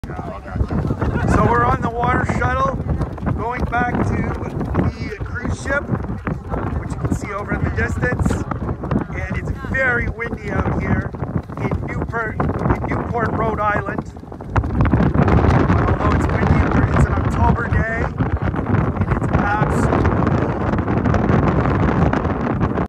So we're on the water shuttle going back to the cruise ship, which you can see over in the distance.